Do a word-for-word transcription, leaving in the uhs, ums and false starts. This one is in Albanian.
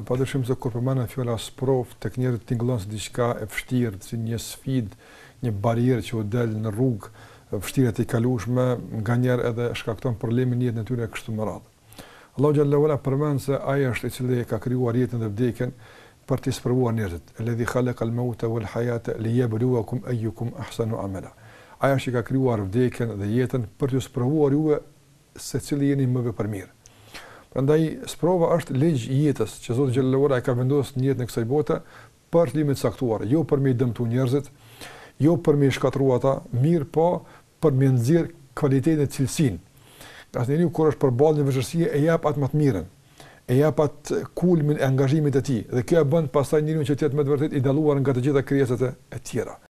padyshim se kur përmenden fjala sprov tek njerëzit tingëllon se diçka e vështirë, si një sfidë, një barierë që u del në rrugë, vështirë të kalueshme, nganjëherë edhe shkakton probleme në jetën e tyre kështu me radhë. Allahu xhallahu ala përmend se ai është i cili ka krijuar jetën dhe vdekjen për të sprovuar njerëzit. Alladhi khalaqa al-mauta wal hayata liyabluwakum ayyukum ahsanu amala. Ai është që ka krijuar vdekjen dhe jetën për të sprovuar juve se cili jeni më vepërmirë. Prandaj sprova është ligj i jetës që Zoti xhallahu ala ka vendosur në jetën e kësaj bote për limit caktuar, jo për me dëmtu njerëzit, jo për me shkatërruar ata, mirë po për me nxjerr cilësinë e cilësinë. Asnjëri kur është përballë në vështirësi e jap atë më të mirën, e jap atë kulmin e angazhimit të tij dhe kjo e bën pastaj njeriu që të jetë më të vërtet i dalluar nga të gjitha krijesat e tjera.